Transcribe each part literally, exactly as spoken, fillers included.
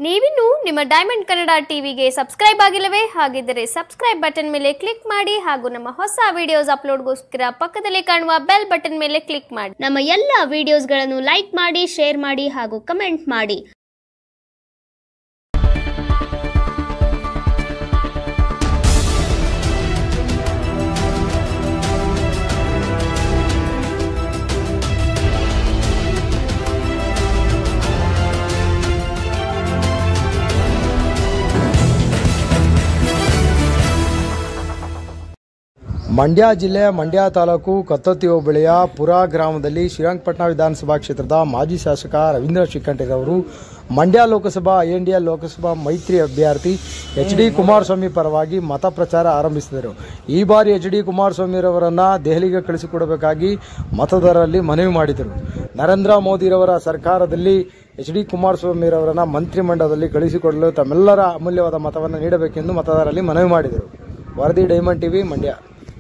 ನೀವಿನ್ನು ನಿಮ್ಮ ಡೈಮಂಡ್ ಕನ್ನಡ ಟಿವಿಗೆ ಸಬ್ಸ್ಕ್ರೈಬ್ ಆಗಿಲ್ಲವೇ? ಹಾಗಿದ್ದರೆ ಸಬ್ಸ್ಕ್ರೈಬ್ ಬಟನ್ ಮೇಲೆ ಕ್ಲಿಕ್ ಮಾಡಿ ಹಾಗೂ ನಮ್ಮ ಹೊಸ ವಿಡಿಯೋಸ್ ಅಪ್ಲೋಡ್ಗೋಸ್ಕರ ಪಕ್ಕದಲ್ಲಿ ಕಾಣುವ ಬೆಲ್ ಬಟನ್ ಮೇಲೆ ಕ್ಲಿಕ್ ಮಾಡಿ. ನಮ್ಮ ಎಲ್ಲ ವಿಡಿಯೋಸ್ಗಳನ್ನು ಲೈಕ್ ಮಾಡಿ, ಶೇರ್ ಮಾಡಿ ಹಾಗೂ ಕಮೆಂಟ್ ಮಾಡಿ. ಮಂಡ್ಯ ಜಿಲ್ಲೆ ಮಂಡ್ಯ ತಾಲೂಕು ಕತ್ತತ್ತಿ ಹೋಬಳಿಯ ಪುರ ಗ್ರಾಮದಲ್ಲಿ ಶ್ರೀರಂಗಪಟ್ಟಣ ವಿಧಾನಸಭಾ ಕ್ಷೇತ್ರದ ಮಾಜಿ ಶಾಸಕ ರವೀಂದ್ರ ಶಿಕ್ಕಂಟಿರವರು ಮಂಡ್ಯ ಲೋಕಸಭಾ ಎನ್ಡಿಎ ಲೋಕಸಭಾ ಮೈತ್ರಿ ಅಭ್ಯರ್ಥಿ ಎಚ್ ಡಿ ಕುಮಾರಸ್ವಾಮಿ ಪರವಾಗಿ ಮತ ಪ್ರಚಾರ ಆರಂಭಿಸಿದರು. ಈ ಬಾರಿ ಎಚ್ ಡಿ ಕುಮಾರಸ್ವಾಮಿರವರನ್ನು ದೆಹಲಿಗೆ ಕಳಿಸಿಕೊಡಬೇಕಾಗಿ ಮತದಾರರಲ್ಲಿ ಮನವಿ ಮಾಡಿದರು. ನರೇಂದ್ರ ಮೋದಿರವರ ಸರ್ಕಾರದಲ್ಲಿ ಎಚ್ ಡಿ ಕುಮಾರಸ್ವಾಮಿರವರನ್ನು ಮಂತ್ರಿಮಂಡಲದಲ್ಲಿ ಕಳಿಸಿಕೊಡಲು ತಮ್ಮೆಲ್ಲರ ಅಮೂಲ್ಯವಾದ ಮತವನ್ನು ನೀಡಬೇಕೆಂದು ಮತದಾರರಲ್ಲಿ ಮನವಿ ಮಾಡಿದರು. ವರದಿ ಡೈಮಂಡ್ ಟಿವಿ ಮಂಡ್ಯ.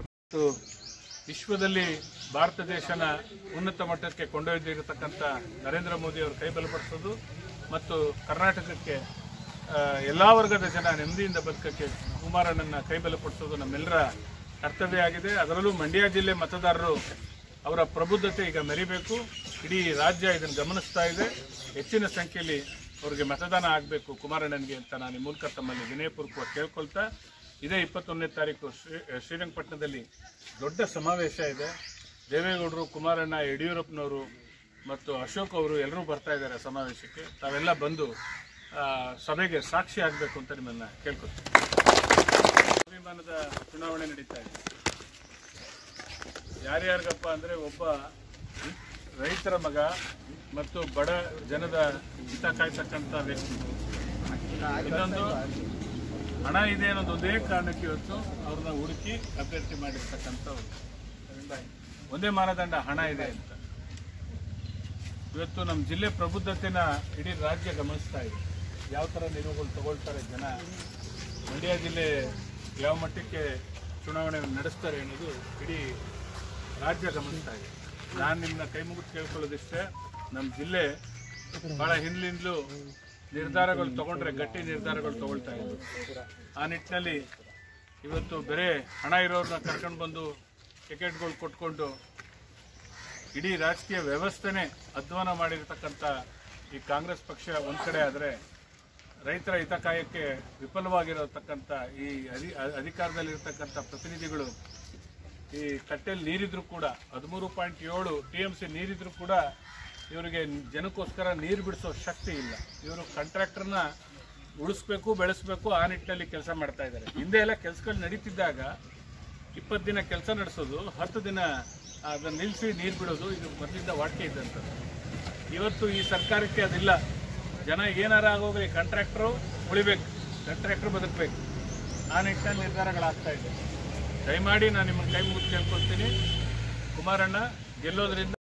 ವಿಶ್ವದಲ್ಲಿ ಭಾರತ ದೇಶನ ಉನ್ನತ ಮಟ್ಟಕ್ಕೆ ಕೊಂಡೊಯ್ದಿರತಕ್ಕಂಥ ನರೇಂದ್ರ ಮೋದಿ ಅವರು ಕೈ ಬಲಪಡಿಸೋದು ಮತ್ತು ಕರ್ನಾಟಕಕ್ಕೆ ಎಲ್ಲ ವರ್ಗದ ಜನ ನೆಮ್ಮದಿಯಿಂದ ಬದುಕಕ್ಕೆ ಕುಮಾರಣ್ಣನ ಕೈ ಬಲಪಡಿಸೋದು ನಮ್ಮೆಲ್ಲರ ಕರ್ತವ್ಯ ಆಗಿದೆ. ಅದರಲ್ಲೂ ಮಂಡ್ಯ ಜಿಲ್ಲೆ ಮತದಾರರು ಅವರ ಪ್ರಬುದ್ಧತೆ ಈಗ ಮೆರಿಬೇಕು. ಇಡೀ ರಾಜ್ಯ ಇದನ್ನು ಗಮನಿಸ್ತಾ ಇದೆ. ಹೆಚ್ಚಿನ ಸಂಖ್ಯೆಯಲ್ಲಿ ಅವರಿಗೆ ಮತದಾನ ಆಗಬೇಕು ಕುಮಾರಣ್ಣನಿಗೆ ಅಂತ ನಾನು ಈ ಮೂಲಕ ತಮ್ಮಲ್ಲಿ ವಿನಯಪೂರ್ವಕವಾಗಿ ಕೇಳ್ಕೊಳ್ತಾ, ಇದೇ ಇಪ್ಪತ್ತೊಂದನೇ ತಾರೀಕು ಶ್ರೀ ಶ್ರೀರಂಗಪಟ್ಟಣದಲ್ಲಿ ದೊಡ್ಡ ಸಮಾವೇಶ ಇದೆ. ದೇವೇಗೌಡರು, ಕುಮಾರಣ್ಣ, ಯಡಿಯೂರಪ್ಪನವರು ಮತ್ತು ಅಶೋಕ್ ಅವರು ಎಲ್ಲರೂ ಬರ್ತಾ ಇದ್ದಾರೆ ಸಮಾವೇಶಕ್ಕೆ. ತಾವೆಲ್ಲ ಬಂದು ಸಭೆಗೆ ಸಾಕ್ಷಿ ಆಗಬೇಕು ಅಂತ ನಿಮ್ಮನ್ನು ಕೇಳ್ಕೊಳ್ತೀವಿ. ಸ್ವಾಭಿಮಾನದ ಚುನಾವಣೆ ನಡೀತಾ ಇದೆ. ಯಾರ್ಯಾರಿಗಪ್ಪ ಅಂದರೆ ಒಬ್ಬ ರೈತರ ಮಗ ಮತ್ತು ಬಡ ಜನದ ಹಿತ ಕಾಯ್ತಕ್ಕಂಥ ವ್ಯಕ್ತಿ, ಇನ್ನೊಂದು ಹಣ ಇದೆ ಅನ್ನೋದು ಒಂದೇ ಕಾರಣಕ್ಕೆ ಇವತ್ತು ಅವ್ರನ್ನ ಹುಡುಕಿ ಅಭ್ಯರ್ಥಿ ಮಾಡಿರ್ತಕ್ಕಂಥವ್ರು. ಒಂದೇ ಮಾನದಂಡ, ಹಣ ಇದೆ ಅಂತ. ಇವತ್ತು ನಮ್ಮ ಜಿಲ್ಲೆ ಪ್ರಬುದ್ಧತೆನ ಇಡೀ ರಾಜ್ಯ ಗಮನಿಸ್ತಾ ಇದೆ. ಯಾವ ಥರ ನಿಲುವುಗಳು ತಗೊಳ್ತಾರೆ ಜನ, ಮಂಡ್ಯ ಜಿಲ್ಲೆ ಯಾವ ಮಟ್ಟಕ್ಕೆ ಚುನಾವಣೆ ನಡೆಸ್ತಾರೆ ಅನ್ನೋದು ಇಡೀ ರಾಜ್ಯ ಗಮನಿಸ್ತಾ ಇದೆ. ನಾನು ನಿಮ್ಮನ್ನ ಕೈ ಮುಗಿದು ಕೇಳ್ಕೊಳ್ಳೋದಿಷ್ಟೇ, ನಮ್ಮ ಜಿಲ್ಲೆ ಭಾಳ ಹಿಂದ್ಲಿಂದಲೂ ನಿರ್ಧಾರಗಳು ತಗೊಂಡ್ರೆ ಗಟ್ಟಿ ನಿರ್ಧಾರಗಳು ತಗೊಳ್ತಾ ಇದ್ರು. ಆ ನಿಟ್ಟಿನಲ್ಲಿ ಇವತ್ತು ಬೇರೆ ಹಣ ಇರೋರನ್ನ ಕರ್ಕೊಂಡು ಬಂದು ಟಿಕೆಟ್ಗಳು ಕೊಟ್ಕೊಂಡು ಇಡೀ ರಾಜಕೀಯ ವ್ಯವಸ್ಥೆನೇ ಅಧ್ವಾನ ಮಾಡಿರ್ತಕ್ಕಂಥ ಈ ಕಾಂಗ್ರೆಸ್ ಪಕ್ಷ ಒಂದು ಕಡೆ ಆದರೆ, ರೈತರ ಹಿತ ಕಾಯಕ್ಕೆ ವಿಫಲವಾಗಿರತಕ್ಕಂಥ ಈ ಅಧಿ ಅಧಿಕಾರದಲ್ಲಿರ್ತಕ್ಕಂಥ ಪ್ರತಿನಿಧಿಗಳು ಈ ಕಟ್ಟೆಯಲ್ಲಿ ನೀರಿದ್ರು ಕೂಡ ಹದಿಮೂರು ಪಾಯಿಂಟ್ ಏಳು ಟಿ ಎಮ್ ಸಿ ನೀರಿದ್ರು ಕೂಡ ಇವರಿಗೆ ಜನಕ್ಕೋಸ್ಕರ ನೀರು ಬಿಡಿಸೋ ಶಕ್ತಿ ಇಲ್ಲ. ಇವರು ಕಾಂಟ್ರಾಕ್ಟರ್ನ ಉಳಿಸ್ಬೇಕು, ಬೆಳೆಸಬೇಕು, ಆ ನಿಟ್ಟಿನಲ್ಲಿ ಕೆಲಸ ಮಾಡ್ತಾ ಇದ್ದಾರೆ. ಹಿಂದೆ ಎಲ್ಲ ಕೆಲಸಗಳು ನಡೀತಿದ್ದಾಗ ಇಪ್ಪತ್ತು ದಿನ ಕೆಲಸ ನಡೆಸೋದು, ಹತ್ತು ದಿನ ಅದನ್ನು ನಿಲ್ಲಿಸಿ ನೀರು ಬಿಡೋದು, ಇದು ಮೊದಲಿಂದ ವಾಡಿಕೆ ಇದ್ದಂಥದ್ದು. ಇವತ್ತು ಈ ಸರ್ಕಾರಕ್ಕೆ ಅದಿಲ್ಲ. ಜನ ಏನಾರ ಆಗೋಗ್ಲಿ, ಕಾಂಟ್ರಾಕ್ಟರು ಉಳಿಬೇಕು, ಕಾಂಟ್ರಾಕ್ಟರ್ ಬದುಕಬೇಕು, ಆ ನಿಟ್ಟಿನಲ್ಲಿ ನಿರ್ಧಾರಗಳಾಗ್ತಾ ಇದೆ. ದಯಮಾಡಿ ನಾನು ನಿಮ್ಮನ್ನು ಕೈ ಮುಗಿದು ಕೇಳ್ಕೊಳ್ತೀನಿ, ಕುಮಾರಣ್ಣ ಗೆಲ್ಲೋದ್ರಿಂದ